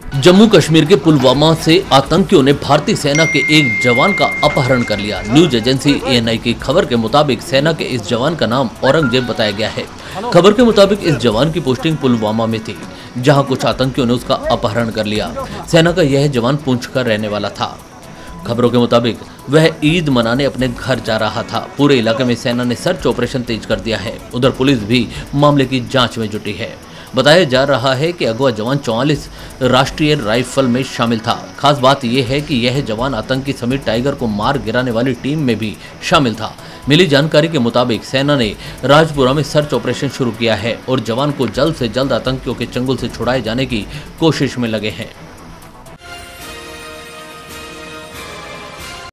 जम्मू कश्मीर के पुलवामा से आतंकियों ने भारतीय सेना के एक जवान का अपहरण कर लिया। न्यूज एजेंसी ANI की खबर के मुताबिक सेना के इस जवान का नाम औरंगजेब बताया गया है। खबर के मुताबिक इस जवान की पोस्टिंग पुलवामा में थी, जहां कुछ आतंकियों ने उसका अपहरण कर लिया। सेना का यह जवान पुंछ का रहने वाला था। खबरों के मुताबिक वह ईद मनाने अपने घर जा रहा था। पूरे इलाके में सेना ने सर्च ऑपरेशन तेज कर दिया है। उधर पुलिस भी मामले की जांच में जुटी है। बताया जा रहा है कि अगवा जवान 44 राष्ट्रीय राइफल में शामिल था। खास बात यह है कि यह जवान आतंकी समीर टाइगर को मार गिराने वाली टीम में भी शामिल था। मिली जानकारी के मुताबिक सेना ने राजपुरा में सर्च ऑपरेशन शुरू किया है और जवान को जल्द से जल्द आतंकियों के चंगुल से छुड़ाए जाने की कोशिश में लगे हैं।